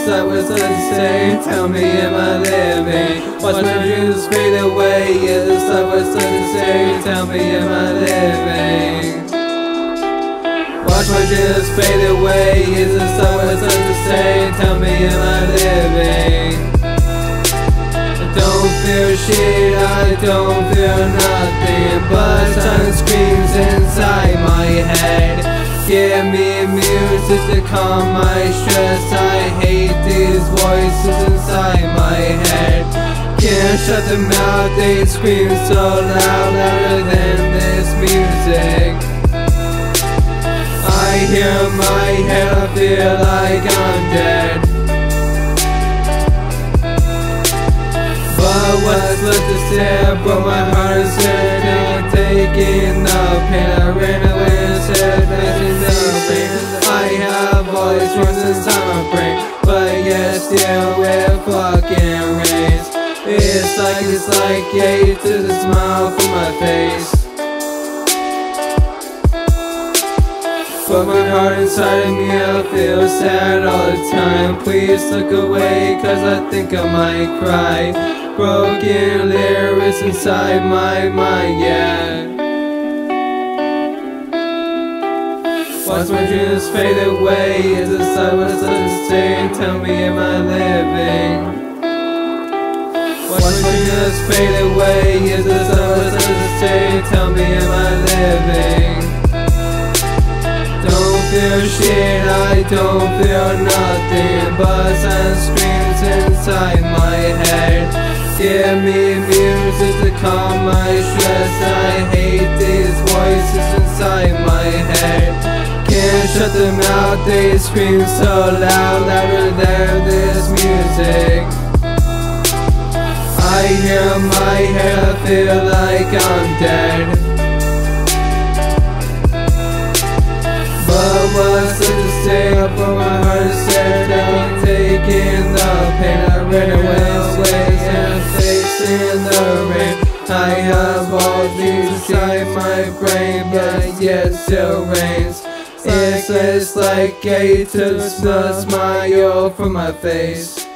like what's left to say? Tell me, am I living? Watch my dreams fade away. Is this like what's left to say? Tell me, am I living? Watch my dreams fade away. Is this like what's left to say? Tell me, am I living? I don't feel shit, I don't feel nothing, but silence screams inside my head. Give me music to calm my stress. I hate these voices inside my head. Can't shut them out, they scream so loud, louder than this music. I hear my head, I feel like I'm dead. But what's left to say? I broke my heart and said I'm taking the pain. I ran away and said nothing the pain. I have all these words inside my brain, but yet still it fucking rains. It's like yeah, to the smile from my face. But my heart inside of me, I feel sad all the time. Please look away, cause I think I might cry. Broken lyrics inside my mind, yeah. Watch my dreams fade away. Is this like what's left to say? Tell me, am I living? Watch my dreams fade away. Is this like what's left to say? Tell me, am I living? Don't feel shit, I don't feel nothing, but silence screams inside my head. Give me music to calm my stress. I hate these voices inside my head. Can't shut them out, they scream so loud, louder than this music. I hear my head, I feel like I'm dead. But what's left to say? I broke my heart and said I'm taking the pain. I ran away and I'm facing the rain. I have all these inside my brain, but yet still rains. It's like a to the smile from my face.